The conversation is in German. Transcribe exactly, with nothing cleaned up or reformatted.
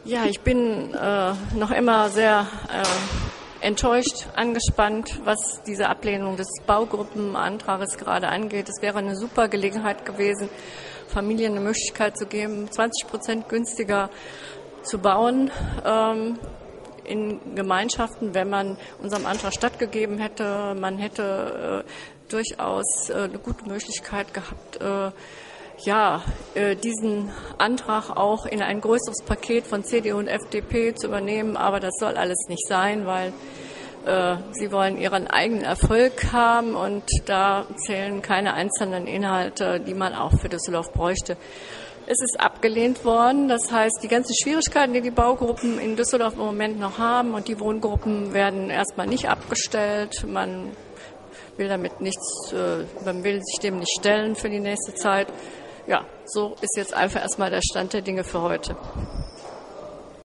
Ja, ich bin äh, noch immer sehr äh, enttäuscht, angespannt, was diese Ablehnung des Baugruppenantrages gerade angeht. Es wäre eine super Gelegenheit gewesen, Familien eine Möglichkeit zu geben, zwanzig Prozent günstiger zu bauen ähm, in Gemeinschaften, wenn man unserem Antrag stattgegeben hätte. Man hätte äh, durchaus äh, eine gute Möglichkeit gehabt, äh, ja, äh, diesen Antrag auch in ein größeres Paket von C D U und F D P zu übernehmen. Aber das soll alles nicht sein, weil äh, sie wollen ihren eigenen Erfolg haben und da zählen keine einzelnen Inhalte, die man auch für Düsseldorf bräuchte. Es ist abgelehnt worden. Das heißt, die ganzen Schwierigkeiten, die die Baugruppen in Düsseldorf im Moment noch haben und die Wohngruppen werden erstmal nicht abgestellt. Man will damit nichts, äh, man will sich dem nicht stellen für die nächste Zeit. Ja, so ist jetzt einfach erstmal der Stand der Dinge für heute.